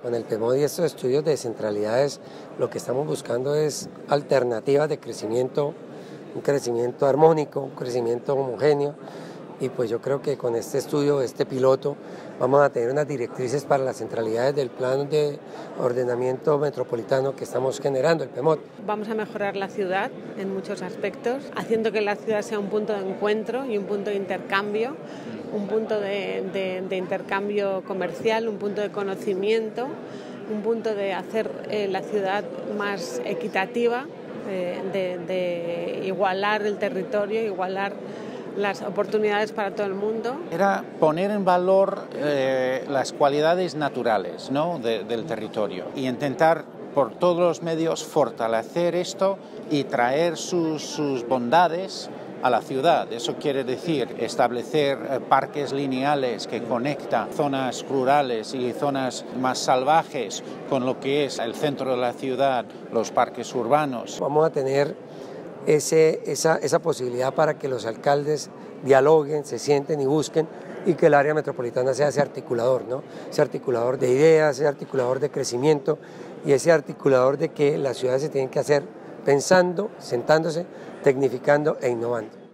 Con el PEMOD y estos estudios de centralidades, lo que estamos buscando es alternativas de crecimiento, un crecimiento armónico, un crecimiento homogéneo, y pues yo creo que con este estudio, este piloto, vamos a tener unas directrices para las centralidades del plan de ordenamiento metropolitano que estamos generando, el PEMOD. Vamos a mejorar la ciudad en muchos aspectos, haciendo que la ciudad sea un punto de encuentro y un punto de intercambio, un punto de intercambio comercial, un punto de conocimiento, un punto de hacer la ciudad más equitativa, de igualar el territorio, igualar las oportunidades para todo el mundo. Era poner en valor las cualidades naturales, ¿no?, del territorio y intentar por todos los medios fortalecer esto y traer sus bondades a la ciudad. Eso quiere decir establecer parques lineales que conectan zonas rurales y zonas más salvajes con lo que es el centro de la ciudad, los parques urbanos. Vamos a tener esa posibilidad para que los alcaldes dialoguen, se sienten y busquen, y que el área metropolitana sea ese articulador, ¿no? Ese articulador de ideas, ese articulador de crecimiento y ese articulador de que las ciudades se tienen que hacer pensando, sentándose, tecnificando e innovando.